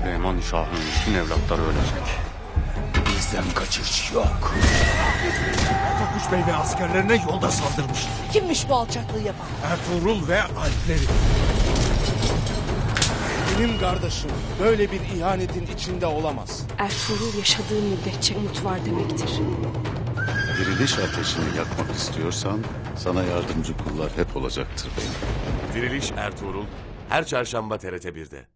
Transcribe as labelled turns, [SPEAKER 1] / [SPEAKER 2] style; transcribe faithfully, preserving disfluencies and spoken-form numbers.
[SPEAKER 1] Süleyman Şah'ın bütün evlatları ölecek.
[SPEAKER 2] Bizden kaçış yok.
[SPEAKER 3] Tokuş Bey ve askerlerine yolda saldırmış.
[SPEAKER 4] Kimmiş bu alçaklığı yapan?
[SPEAKER 3] Ertuğrul ve alpleri.
[SPEAKER 2] Benim kardeşim böyle bir ihanetin içinde olamaz.
[SPEAKER 5] Ertuğrul yaşadığı müddetçe umut var demektir.
[SPEAKER 6] Diriliş ateşini yakmak istiyorsan sana yardımcı kullar hep olacaktır benim.
[SPEAKER 7] Diriliş Ertuğrul her çarşamba T R T bir'de.